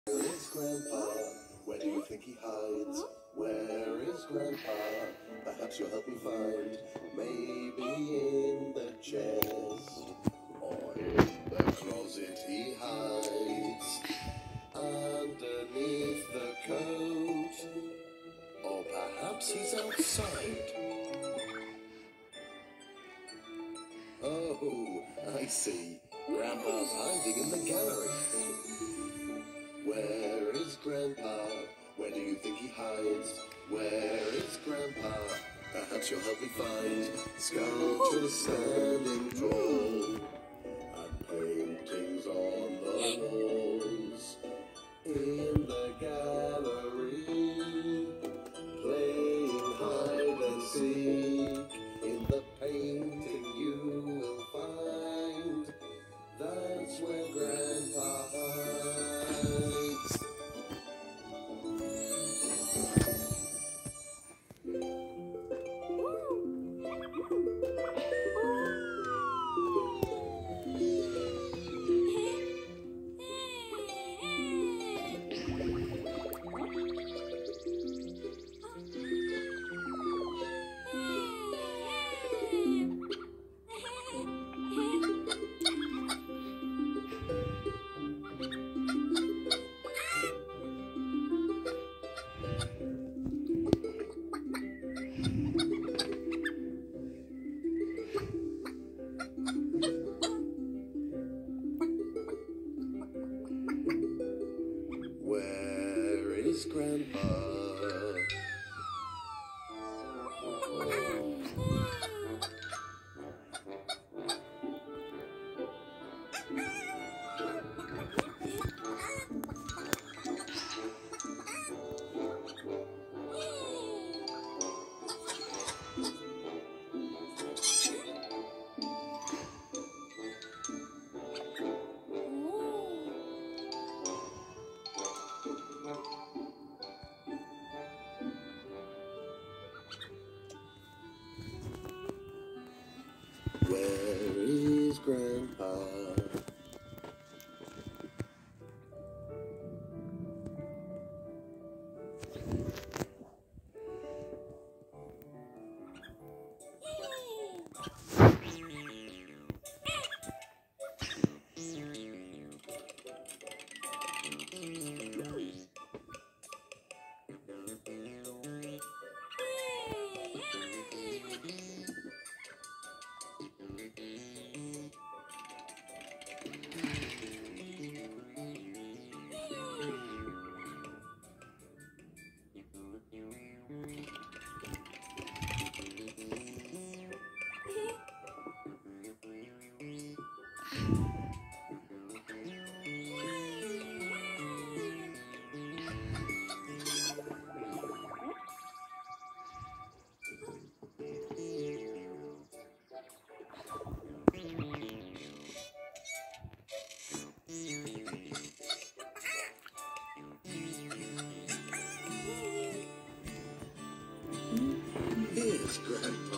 Where's Grandpa? Where do you think he hides? Where is Grandpa? Perhaps you'll help me find. Maybe in the chest or in the closet he hides. Underneath the coat, or perhaps he's outside. Oh, I see. Grandpa's hiding in the gallery. Where is Grandpa? Where do you think he hides? Where is Grandpa? Perhaps you'll help me find. Sculptures standing tall and paintings on the walls. In the gallery, playing hide and seek. In the painting you will find. That's where Grandpa hides. Where is Grandpa? Where is Grandpa? Here's Grandpa.